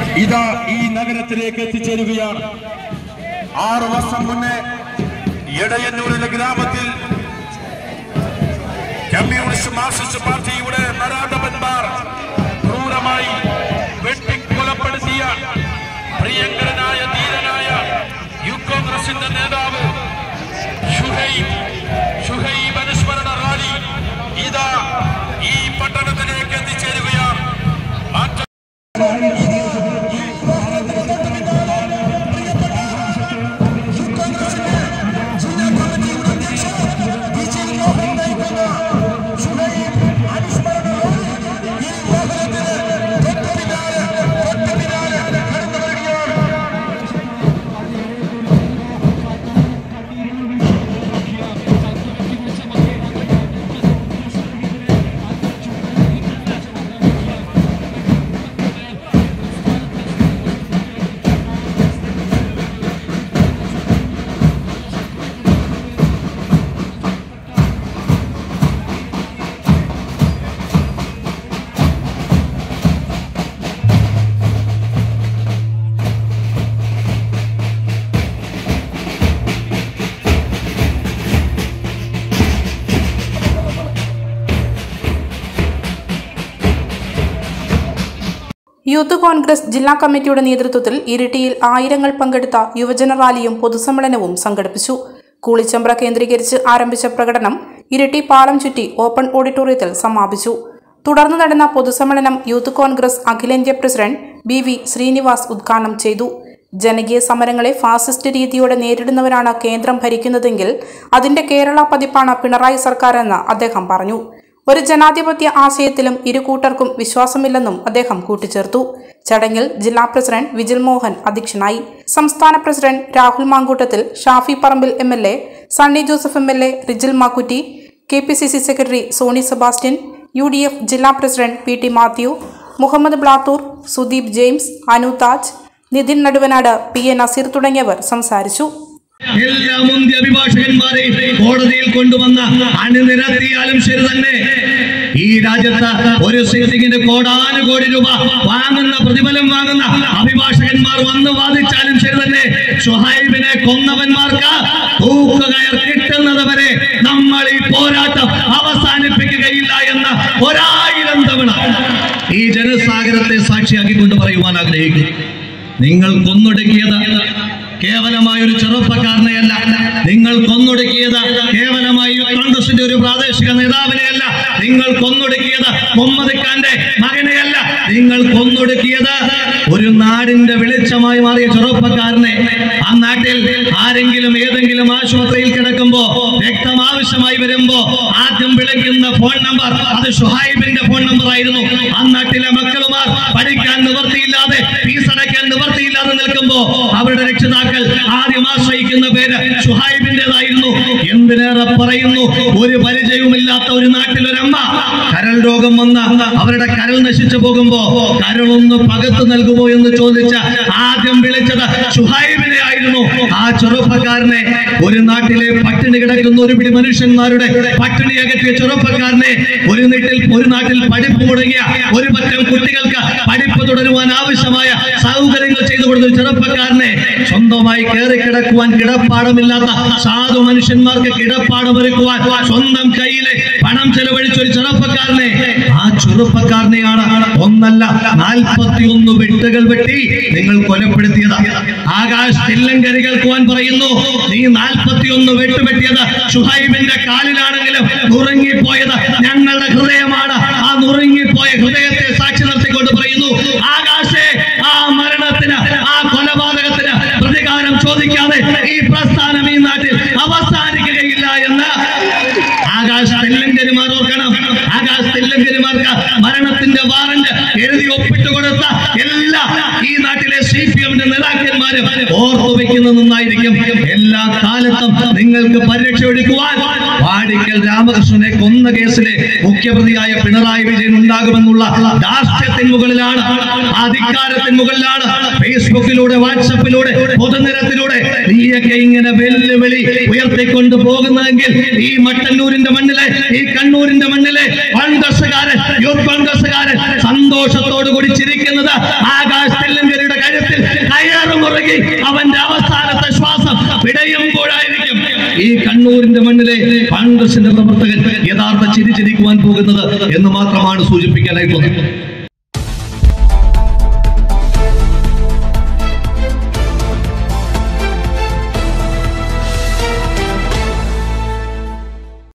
ഇതാ ഈ നഗരത്തിലേക്ക് എത്തിച്ചേരുകയാണ്. 6 വർഷം മുന്നേ എടയന്നൂരിലെ ഗ്രാമത്തിൽ കമ്മ്യൂണിസ്റ്റ് മാർക്സിസ്റ്റ് പാർട്ടിയുടെ നരാധമന്മാർ ക്രൂരമായി വെട്ടിക്കൊലപ്പെടുത്തിയ പ്രിയങ്കരനായ ധീരനായ യൂത്ത് കോൺഗ്രസിന്റെ നേതാവ് ഷുഹൈബ് അനുസ്മരണ റാലി ഇതാ ഈ പട്ടണത്തിലേക്ക് എത്തിച്ചേരുകയാണ്. യൂത്ത് കോൺഗ്രസ് ജില്ലാ കമ്മിറ്റിയുടെ നേതൃത്വത്തിൽ ഇരിട്ടിയിൽ ആയിരങ്ങൾ പങ്കെടുത്ത യുവജന റാലിയും പൊതുസമ്മേളനവും സംഘടിപ്പിച്ചു. കൂളിച്ചമ്പ്ര കേന്ദ്രീകരിച്ച് ആരംഭിച്ച പ്രകടനം ഇരിട്ടി പാലം ചുറ്റി ഓപ്പൺ ഓഡിറ്റോറിയത്തിൽ സമാപിച്ചു. തുടർന്ന് നടന്ന പൊതുസമ്മേളനം യൂത്ത് കോൺഗ്രസ് അഖിലേന്ത്യാ പ്രസിഡന്റ് BV ശ്രീനിവാസ് ഉദ്ഘാടനം ചെയ്തു. ജനകീയ സമരങ്ങളെ ഫാസിസ്റ്റ് രീതിയോടെ നേരിടുന്നവരാണ് കേന്ദ്രം ഭരിക്കുന്നതെങ്കിൽ അതിന്റെ കേരള പതിപ്പാണ് പിണറായി സർക്കാരെന്ന് അദ്ദേഹം പറഞ്ഞു. ഒരു ജനാധിപത്യ ആശയത്തിലും ഇരുകൂട്ടർക്കും വിശ്വാസമില്ലെന്നും അദ്ദേഹം കൂട്ടിച്ചേർത്തു. ചടങ്ങിൽ ജില്ലാ പ്രസിഡന്റ് വിജിൽ മോഹൻ അധ്യക്ഷനായി. സംസ്ഥാന president Rahul Mamkoottathil, Shafi Parambil MLA, Sunny Joseph MLA, Rijil Makkutty, KPCC secretary Sony Sebastian, UDF ജില്ലാ president PT Mathew, Muhammad Blathur, Sudeep James, Anu Taj, Nithin Naduvanad, PA Naseer തുടങ്ങിയവർ സംസാരിച്ചു. എല്ലാ മുന്തിയ അഭിഭാഷകന്മാരെ കോടതിയിൽ കൊണ്ടുവന്ന അണിനിരത്തിയാലും ശരി തന്നെ ഈ രാജ്യത്ത് ഒരു സിറ്റിംഗിന് കോടാനുകോടി രൂപ വാങ്ങുന്ന പ്രതിഫലം വാങ്ങുന്ന അഭിഭാഷകന്മാർ വന്ന് വാദിച്ചാലും ശരി തന്നെ ഷുഹൈബിനെ കൊന്നവന്മാർക്ക് തൂക്കുകയർ കിട്ടുന്നത് വരെ നമ്മൾ ഈ പോരാട്ടം അവസാനിപ്പിക്കുകയില്ല എന്ന് 1000 തവണ ഈ ജനസാഗരത്തെ സാക്ഷിയാക്കിക്കൊണ്ട് പറയുവാൻ ആഗ്രഹിക്കുന്നു. നിങ്ങൾ കൊന്നൊടുക്കിയത് കേവലമായ ഒരു ചെറുപ്പക്കാരനെയല്ല, നിങ്ങൾ കൊന്നൊടുക്കിയത് കേവലമായി കോൺഗ്രസിന്റെ ഒരു പ്രാദേശിക നേതാവിനെയല്ല, നിങ്ങൾ കൊന്നൊടുക്കിയത് മുഹമ്മദ് ഖാന്റെ മകനെയല്ല, നിങ്ങൾ കൊന്നൊടുക്കിയത് ഒരു നാടിന്റെ വെളിച്ചമായി മാറിയ ചെറുപ്പക്കാരനെ. ആ നാട്ടിൽ ആരെങ്കിലും ഏതെങ്കിലും ആശുപത്രിയിൽ കിടക്കുമ്പോ രക്തം ആവശ്യമായി വരുമ്പോ ആദ്യം വിളിക്കുന്ന ഫോൺ നമ്പർ അത് ഷുഹൈബിന്റെ ഫോൺ നമ്പർ ആയിരുന്നു. ആ നാട്ടിലെ മക്കളുമാർ പഠിക്കാൻ നിവർത്തിയില്ലാതെ ഫീസ് അടയ്ക്കാൻ നിവർത്തിയില്ലാതെ നിൽക്കുമ്പോ അവരുടെ രക്ഷിതാക്കൾ ആദ്യം ആശ്രയിക്കുന്ന പേര് ഷുഹൈബിന്റേതായിരുന്നു. എന്തിനേറെ പറയുന്നു, ഒരു പരിചയവുമില്ലാത്ത ഒരു നാട്ടിലൊരമ്മ കരൾ രോഗം വന്ന് അവരുടെ കരൾ നശിച്ചു പോകുമ്പോ കരളൊന്ന് പകത്തു നൽകുമോ എന്ന് ചോദിച്ച ആദ്യം വിളിച്ചത് ഷുഹൈബിനെ ആയിരുന്നു. ആ ചെറുപ്പക്കാരനെ, ഒരു നാട്ടിലെ പട്ടിണി കിടക്കുന്ന ഒരു പിടി മനുഷ്യന്മാരുടെ പട്ടിണി അകറ്റിയ ചെറുപ്പക്കാരനെ, ഒരു നാട്ടിൽ പഠിപ്പ് മുടങ്ങിയ ഒരു പറ്റം കുട്ടികൾക്ക് പഠിപ്പ് തുടരുവാൻ ആവശ്യമായ സൗകര്യങ്ങൾ ചെയ്തു കൊടുത്ത ചെറുപ്പക്കാരനെ, സ്വന്തമായി കയറി കിടക്കുവാൻ കിടപ്പാടമില്ലാത്ത സാധു മനുഷ്യന്മാർക്ക് കിടപ്പാടം ഒരുക്കുവാൻ സ്വന്തം കയ്യിലെ പണം ചെലവഴിച്ചൊരു ചെറുപ്പക്കാരനെ, ആ ചെറുപ്പക്കാരനെയാണ് ഒന്നല്ല 41 വെട്ടുകൾ വെട്ടി നിങ്ങൾ കൊലപ്പെടുത്തിയത്. ആകാശ് തില്ലങ്കരി കേൾക്കുവാൻ പറയുന്നു, നീ 41 വെട്ടുപെട്ടിയത് ഷുഹൈബിന്റെ കാലിലാണെങ്കിലും നുറുങ്ങിപ്പോയത് ഞങ്ങളുടെ ഹൃദയമാണ്. ആ നുറുങ്ങിപ്പോയ ഹൃദയത്തെ സാക്ഷി നിർത്തിക്കൊണ്ട് പറയുന്നു, ആകാശേ, ആ മരണത്തിന്, ആ കൊലപാതകത്തിന് പ്രതികാരം ചോദിക്കാതെ ഈ പ്രസ്ഥാനം ഈ നാട്ടിൽ അവസാനിക്കുകയില്ല എന്ന് ആകാശ് തില്ലങ്കരിമാർ ഓർക്കണം. ആകാശ് തില്ലങ്കരിമാർക്ക് മരണത്തിന്റെ വാറന്റ് എഴുതി ഒപ്പിട്ട് കൊടുത്ത എല്ലാ ഈ നാട്ടിലെ CPM-ന്റെ നേതാക്കന്മാരും ഓർത്തു വെക്കുന്ന നന്നായിരിക്കും. എല്ലാ കാലത്തും നിങ്ങൾക്ക് പരിരക്ഷ എടുക്കുവാൻ ആറ്റിക്കൽ രാമകൃഷ്ണനെ കൊന്ന കേസിലെ മുഖ്യപ്രതിയായ പിണറായി വിജയൻ ഉണ്ടാകുമെന്നുള്ള ധാർഷ്ട്യത്തിന് മുകളിലാണ്, അധികാരത്തിന് മുകളിലാണ് ഫേസ്ബുക്കിലൂടെ, വാട്സപ്പിലൂടെ, പൊതുനിരത്തിലൂടെ നീയൊക്കെ ഇങ്ങനെ വെല്ലുവിളി ഉയർത്തിക്കൊണ്ട് പോകുന്നതെങ്കിൽ ഈ മട്ടന്നൂരിന്റെ മണ്ണിലെ, ഈ കണ്ണൂരിന്റെ മണ്ണിലെ കോൺഗ്രസ്സുകാരൻ, യൂത്ത് കോൺഗ്രസ്സുകാരൻ സന്തോഷത്തോടു കൂടി ചിരിക്കുന്നത് ആകാശ് തെല്ലങ്കരുടെ കഴുത്തിൽ കയറുമുറുകി അവന്റെ അവസാനത്തെ ശ്വാസം വിടയുമ്പോഴായിരിക്കും ഈ കണ്ണൂരിന്റെ മണ്ണിലെ കോൺഗ്രസിന്റെ പ്രവർത്തകൻ യഥാർത്ഥ ചിരി ചിരിക്കുവാൻ പോകുന്നത് എന്ന് മാത്രമാണ് സൂചിപ്പിക്കാനായി പോകുന്നത്.